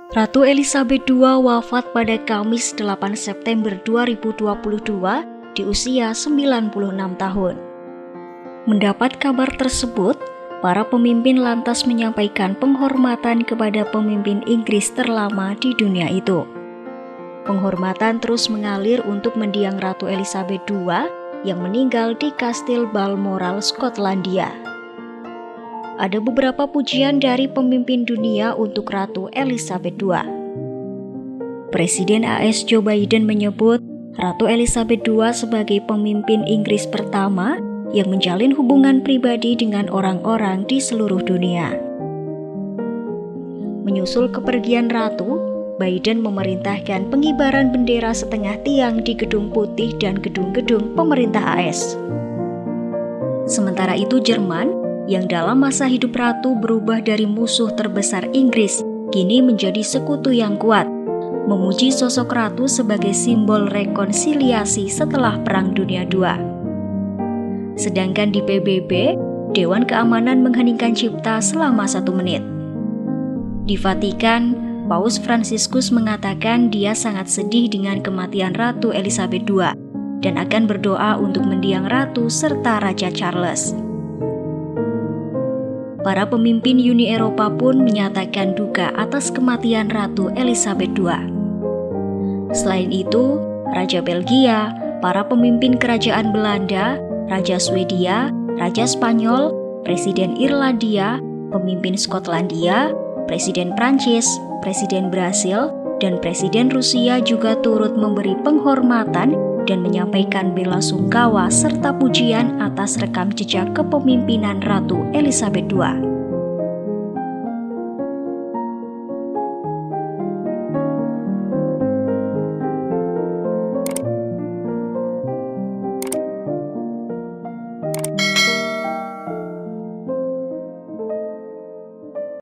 Ratu Elizabeth II wafat pada Kamis 8 September 2022 di usia 96 tahun. Mendapat kabar tersebut, para pemimpin lantas menyampaikan penghormatan kepada pemimpin Inggris terlama di dunia itu. Penghormatan terus mengalir untuk mendiang Ratu Elizabeth II yang meninggal di Kastil Balmoral, Skotlandia. Ada beberapa pujian dari pemimpin dunia untuk Ratu Elizabeth II. Presiden AS Joe Biden menyebut Ratu Elizabeth II sebagai pemimpin Inggris pertama yang menjalin hubungan pribadi dengan orang-orang di seluruh dunia. Menyusul kepergian Ratu, Biden memerintahkan pengibaran bendera setengah tiang di Gedung Putih dan gedung-gedung pemerintah AS. Sementara itu Jerman, yang dalam masa hidup Ratu berubah dari musuh terbesar Inggris, kini menjadi sekutu yang kuat, memuji sosok Ratu sebagai simbol rekonsiliasi setelah Perang Dunia II. Sedangkan di PBB, Dewan Keamanan mengheningkan cipta selama 1 menit. Di Vatikan, Paus Fransiskus mengatakan dia sangat sedih dengan kematian Ratu Elizabeth II dan akan berdoa untuk mendiang Ratu serta Raja Charles. Para pemimpin Uni Eropa pun menyatakan duka atas kematian Ratu Elizabeth II. Selain itu, Raja Belgia, para pemimpin kerajaan Belanda, Raja Swedia, Raja Spanyol, Presiden Irlandia, pemimpin Skotlandia, Presiden Prancis, Presiden Brasil, dan Presiden Rusia juga turut memberi penghormatan dan menyampaikan bela sungkawa serta pujian atas rekam jejak kepemimpinan Ratu Elizabeth II.